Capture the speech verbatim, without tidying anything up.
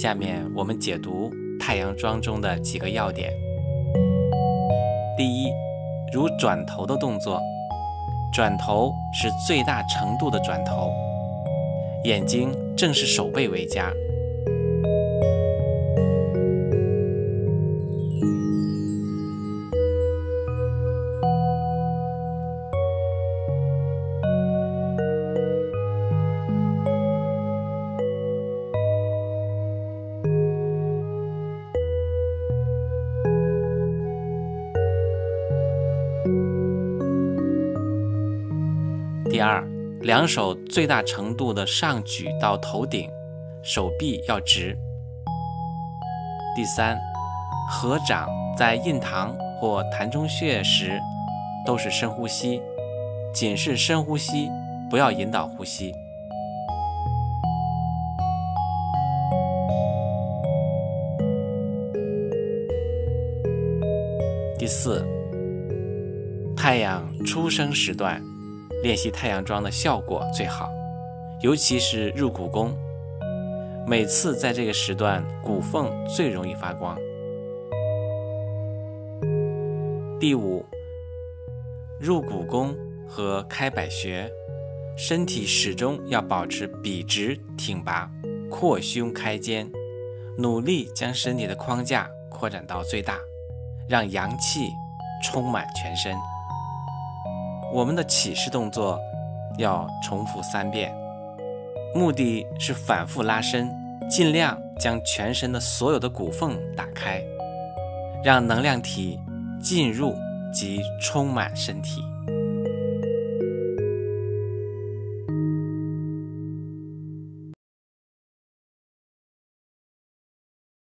下面我们解读太阳桩中的几个要点。第一，如转头的动作，转头是最大程度的转头，眼睛正视手背为佳。第二，两手最大程度的上举到头顶，手臂要直。第三，合掌在印堂或膻中穴时都是深呼吸，仅是深呼吸，不要引导呼吸。第四，太阳初升时段练习太阳桩的效果最好，尤其是入骨功，每次在这个时段骨缝最容易发光。第五，入骨功和开百穴，身体始终要保持笔直挺拔，扩胸开肩，努力将身体的框架扩展到最大，让阳气充满全身。我们的起势动作要重复三遍，目的是反复拉伸，尽量将全身的所有的骨缝打开，让能量体进入及充满身体。